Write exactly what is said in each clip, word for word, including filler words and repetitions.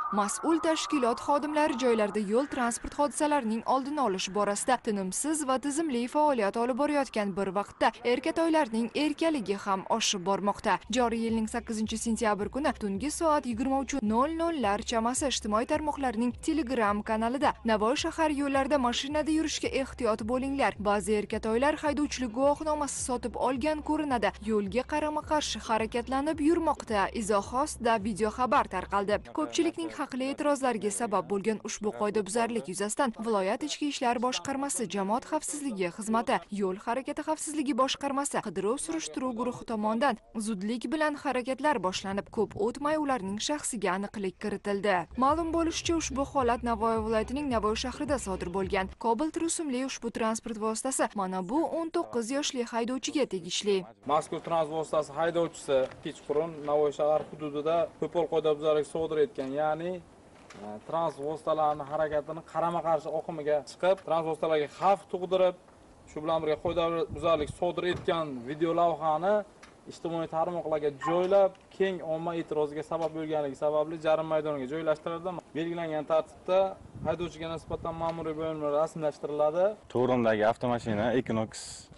Mas'ul tashkilot xodimlari joylarda yo'l transport hodisalarining oldini olish borasida tinimsiz va tizimli faoliyat olib borayotgan bir vaqtda erkatoylarning erkaligi ham oshib bormoqda. Joriy yilning sakkizinchi sentyabr kuni tungi soat yigirma uch nol nollar chamasi ijtimoiy tarmoqlarning Telegram kanalida Navoiy shahar yo'llarida mashinada yurishga ehtiyot bo'linglar. Ba'zi erkatoylar haydovchilik guvohnomasi sotib olgan ko'rinadi. Yo'lga qarama-qarshi harakatlanib yurmoqda. Izoh ostida video xabar tarqaldi. Ko'pchilikning haqli e'tirozlarga sabab bo'lgan ushbu qoidabuzarlik yuzasidan viloyat ichki ishlar boshqarmasi, jamoat xavfsizligi xizmati, yo'l harakati xavfsizligi boshqarmasi qidiruv-surishtiruv guruhi tomonidan zudlik bilan harakatlar boshlanib, ko'p o'tmay ularning shaxsiga aniqlik kiritildi. Ma'lum bo'lishicha, ushbu holat Navoiy viloyatining Navoiy shahrida sodir bo'lgan. Cobalt rusumli ushbu transport vositasi mana bu o'n to'qqiz yoshli haydovchiga tegishli. Mazkur transport vositasi haydovchisi kechqurun Navoiy shahar hududida qo'pol qoidabuzarlik sodir etgan, ya'ni transport vositalarning harakatini qarama-qarshi oqimiga chiqib, transport vositalariga xavf tug'dirib, shu bilan birga qoidabuzarlik sodir etgan video lavhani ijtimoiy tarmoqlarga joylab, keng omma e'tiroziga sabab bo'lganligi sababli jarima maydoniga joylashtirildi. Belgilangan tartibda haydovchiga nisbatan ma'muriy bo'limlar rasmiylashtiriladi. To'g'rimdagi avtomashina Equinox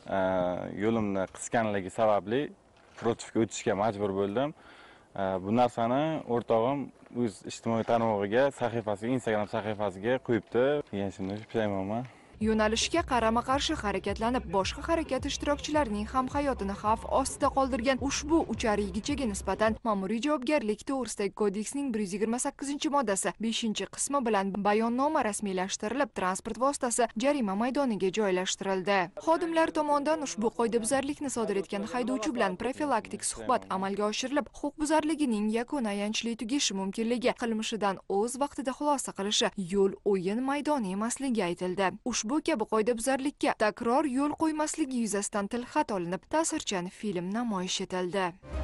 yo'limni qisganligi sababli protivga o'tishga majbur bo'ldim. Bu narsani o'rtog'im o'z ijtimoiy tarmog'iga, sahifasiga, Instagram sahifasiga qo'yibdi. Men shunday pushaymonman. Yo'nalishga qarama-qarshi harakatlanib, boshqa harakat ishtirokchilarining ham hayotini xavf ostida qoldirgan ushbu uchar yigitchaga nisbatan ma'muriy javobgarlik to'g'risidagi kodeksning bir yuz yigirma sakkizinchi moddasi beshinchi qismi bilan bayonnoma rasmiylashtirilib, transport vositasi jarima maydoniga joylashtirildi. Xodimlar tomonidan ushbu qoidabuzarlikni sodir etgan haydovchi bilan profilaktik suhbat amalga oshirilib, huquqbuzarligining yakuni ayanchli tugashi mumkinligi, qilmishidan o'z vaqtida xulosa qilishi, yo'l o'yin maydoni emasligi aytildi. Bu kabi qoidabuzarlikka takror yo'l qo'ymasligi yuzasidan tilxat olinib, ta'sirchan film namoyish etildi.